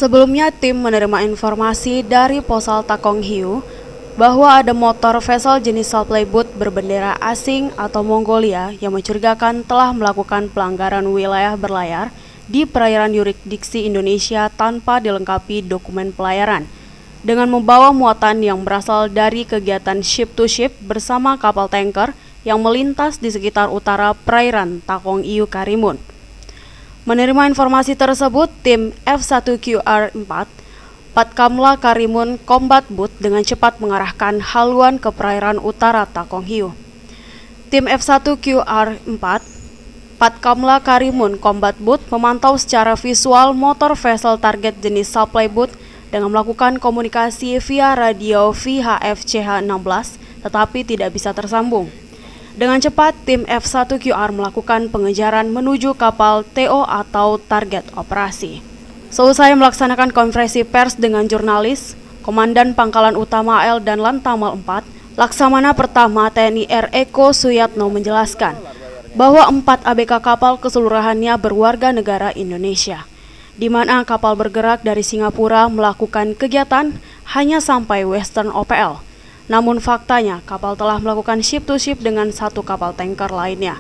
Sebelumnya, tim menerima informasi dari Posal Takong Hiu bahwa ada motor vessel jenis supply boat berbendera asing atau Mongolia yang mencurigakan telah melakukan pelanggaran wilayah berlayar di perairan yurisdiksi Indonesia tanpa dilengkapi dokumen pelayaran, dengan membawa muatan yang berasal dari kegiatan ship-to-ship bersama kapal tanker yang melintas di sekitar utara perairan Takong Hiu Karimun. Menerima informasi tersebut, tim F1QR4 Patkamla Karimun Combat Boat dengan cepat mengarahkan haluan ke perairan utara Takong Hiu. Tim F1QR4 Patkamla Karimun Combat Boat memantau secara visual motor vessel target jenis supply boat dengan melakukan komunikasi via radio VHF CH16 tetapi tidak bisa tersambung. Dengan cepat, tim F1QR melakukan pengejaran menuju kapal TO atau target operasi. Seusai melaksanakan konferensi pers dengan jurnalis, Komandan Pangkalan Utama AL dan Lantamal 4, Laksamana Pertama TNI R. Eko Suyatno menjelaskan bahwa 4 ABK kapal keseluruhannya berwarga negara Indonesia, di mana kapal bergerak dari Singapura melakukan kegiatan hanya sampai Western OPL. Namun faktanya kapal telah melakukan ship-to-ship dengan satu kapal tanker lainnya.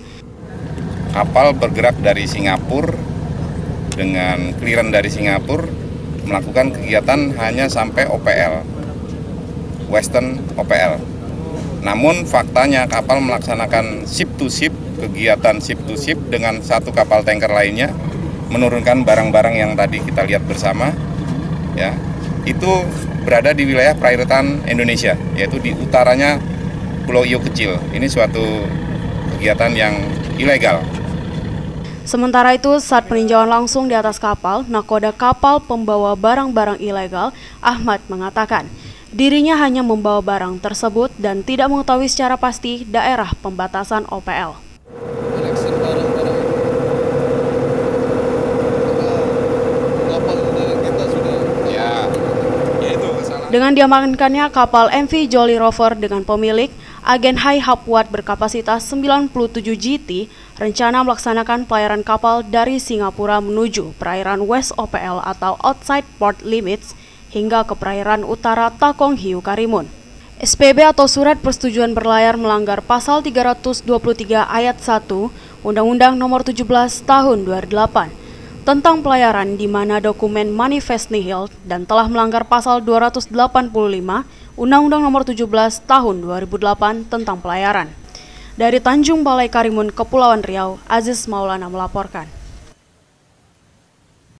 Kapal bergerak dari Singapura dengan clearance dari Singapura melakukan kegiatan hanya sampai OPL, Western OPL. Namun faktanya kapal melaksanakan ship-to-ship, kegiatan ship-to-ship dengan satu kapal tanker lainnya, menurunkan barang-barang yang tadi kita lihat bersama, ya, itu berada di wilayah perairan Indonesia, yaitu di utaranya Pulau Iyo Kecil. Ini suatu kegiatan yang ilegal. Sementara itu, saat peninjauan langsung di atas kapal, nakoda kapal pembawa barang-barang ilegal, Ahmad mengatakan dirinya hanya membawa barang tersebut dan tidak mengetahui secara pasti daerah pembatasan OPL. Dengan diamankannya kapal MV Jolly Rover dengan pemilik, agen Hai Hapwat berkapasitas 97 GT, rencana melaksanakan pelayaran kapal dari Singapura menuju perairan West OPL atau Outside Port Limits hingga ke perairan utara Takong Hiu Karimun. SPB atau Surat Persetujuan Berlayar melanggar Pasal 323 Ayat 1 Undang-Undang Nomor 17 Tahun 2008 tentang pelayaran di mana dokumen manifest nihil dan telah melanggar Pasal 285 Undang-Undang Nomor 17 Tahun 2008 tentang pelayaran. Dari Tanjung Balai Karimun, Kepulauan Riau, Aziz Maulana melaporkan.